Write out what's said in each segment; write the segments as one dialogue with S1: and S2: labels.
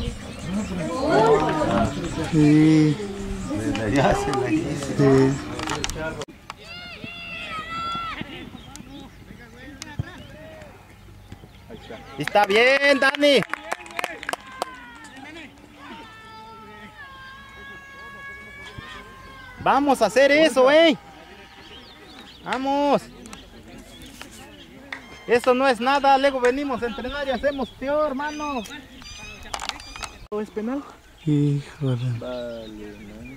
S1: Sí.
S2: Desde allá se la hice.
S1: Sí.
S2: Está bien, Dani. Vamos a hacer eso, Vamos. Eso no es nada, luego venimos a entrenar y hacemos peor, hermano. ¿Es penal?
S1: Híjole.
S2: Vale, man.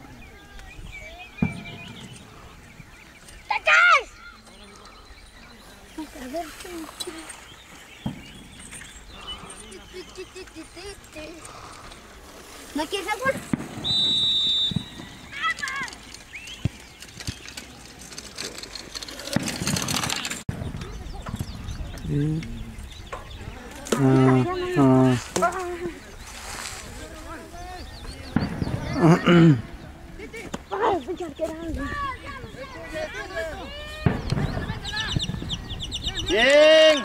S3: ¿No quieres agua?
S1: Sí.
S2: Bien.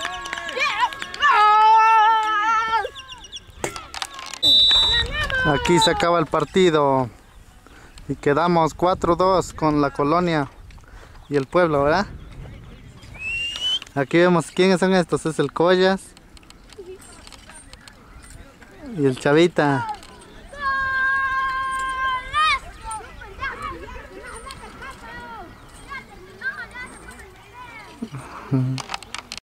S1: Aquí se acaba el partido y quedamos 4-2 con la Colonia y el pueblo, ¿verdad? Aquí vemos quiénes son estos, es el Collas y el Chavita.